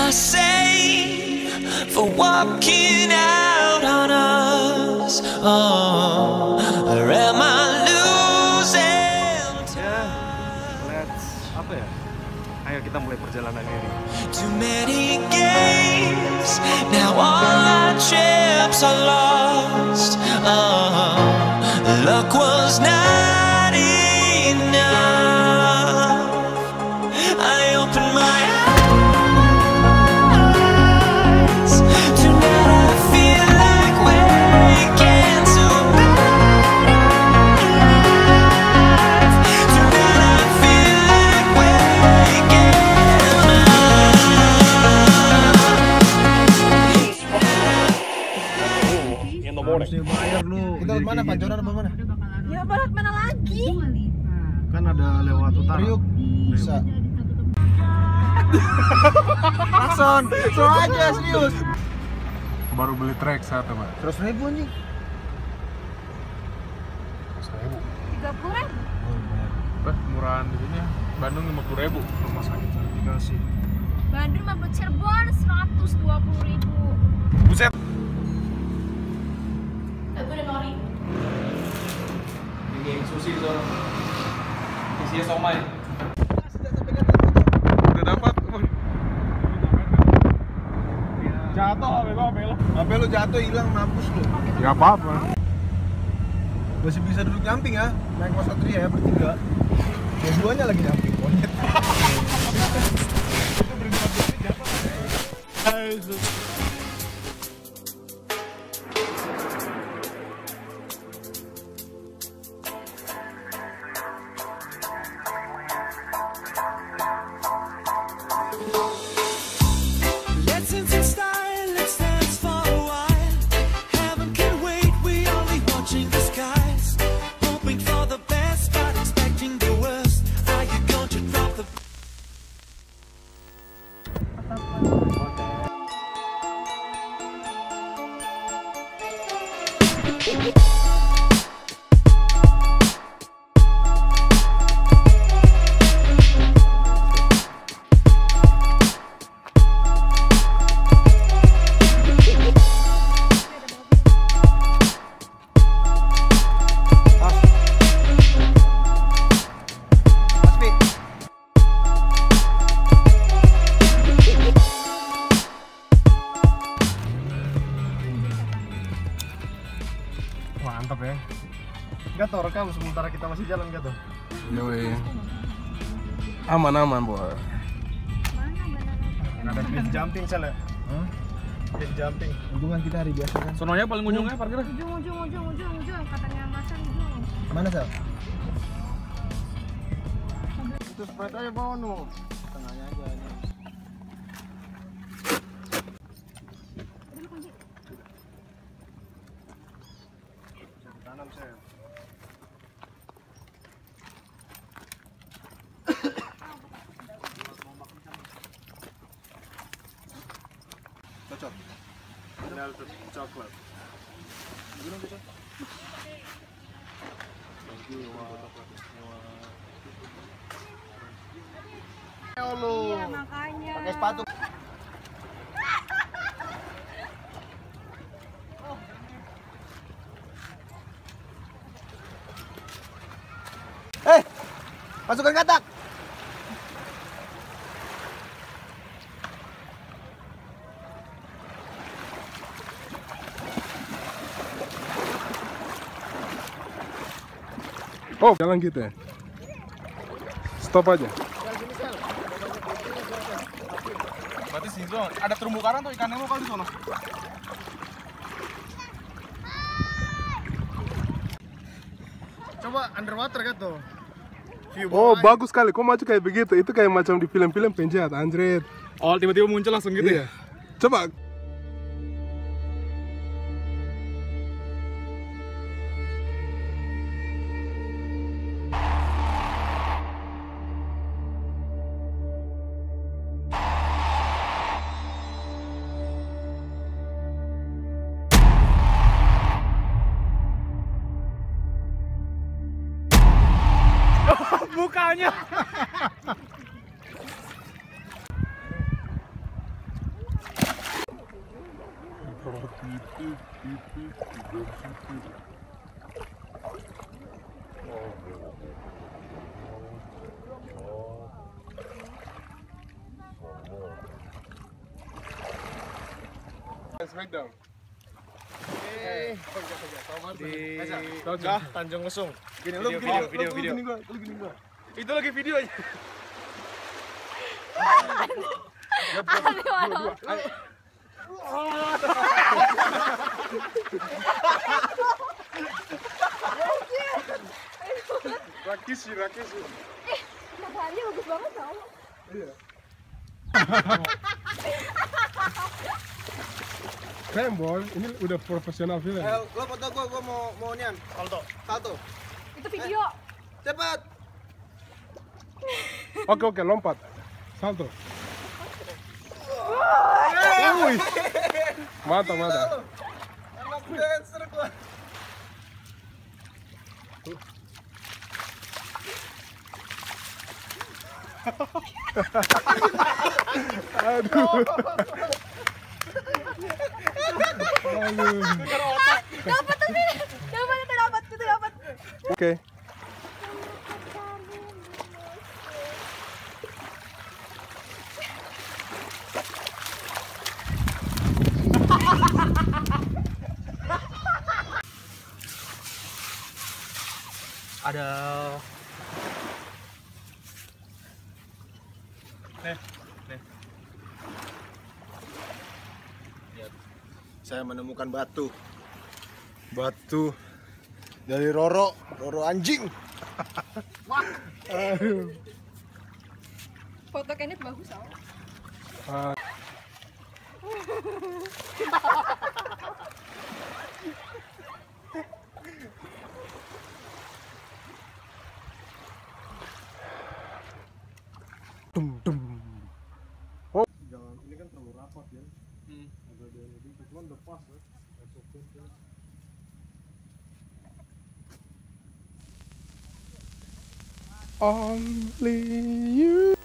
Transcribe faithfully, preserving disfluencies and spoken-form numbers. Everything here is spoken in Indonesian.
I say for walking out on us? Oh, or am I losing time? Ya, let's apa ya? Ayo kita mulai perjalanan ini. Too many games, now all our trips are lost. Oh, luck was not enough. I opened my eyes, tonight I feel like waking to a better life. Tonight I feel like waking In the morning. Harusnya bayar lu. Kita mana, Pancoran apa mana? Ya barat mana lagi? Kan ada lewat utara. Priuk bisa. Akson, so aja serius. Baru beli trek satu, Pak. Terus ribu anjing. seribu. Tiga puluh ribu. Bah, murahan di sini ya. Bandung lima puluh ribu. Rumah sakit dikasih. Bandung sama Cirebon seratus dua puluh ribu. Buset. Aku udah nori. Ini sushi itu. Isinya somai. Udah dapat. Jatuh H P gua, H P lu. H P lu jatuh hilang, mampus lu. Ya apa-apa. Masih bisa duduk nyamping ya, naik Mas Satria ya bertiga. Yang duanya lagi nyamping, monyet. Itu berempat ini jatuh. Let's into style, let's dance for a while. Heaven can wait, we only watching the skies. Hoping for the best, but expecting the worst. Are you going to drop the... Mantap ya. Gato, rekam sementara kita masih jalan Gato. Yoi. Aman-aman, Boy. Ada cliff jumping salah. Hah? Cliff jumping. Untungan kita hari biasa kan. Sononya paling ujungnya parkir. Ujung, ujung, ujung, ujung, ujung. Katanya Masan ujung. Mana Sal? Itu Sprite aja bawa nu. Tengahnya aja ini. Tanam saya. Cocok. Tinggal coklat. Gimana cocok? Thank you, Wak. Iya makanya. Pakai sepatu. Eh, masukkan katak. Oh, jalan gitu ya. Stop aja. Berarti sih ada terumbu karang tuh ikan nemo kali di sana. Coba underwater Gato. View Oh, bawah. bagus sekali. Kok maju kayak begitu? Itu kayak macam di film-film penjahat, anjrit. Oh, tiba-tiba muncul langsung gitu ya? Coba. Mukanya. Smackdown. Di Gah, Tanjung Lesung. Gini Video, video, video, video. Gini gua, lu gini gua. Itu lagi video aja. Aduh, aduh. Rakishi, Rakishi. Mataharinya bagus banget tau. Iya. Keren boy, ini udah profesional film. Eh, lo foto gua, gua mau mau nian. Salto. Salto. Itu video. Cepat. Oke oke, lompat. Salto. Wih. Mantap mantap. Anak dancer gua. Aduh. Aduh. Dapat tapi dapat itu dapat itu dapat. Oke. Ada Nih, nih. Lihat. Saya menemukan batu. Batu dari Roro, Roro anjing. Aduh. Foto Kenneth bagus tau. Ah. Dum dum. Oh, jangan ini kan terlalu rapat ya. Hmm. Ada dia ini, cuman udah pas ya. Only you.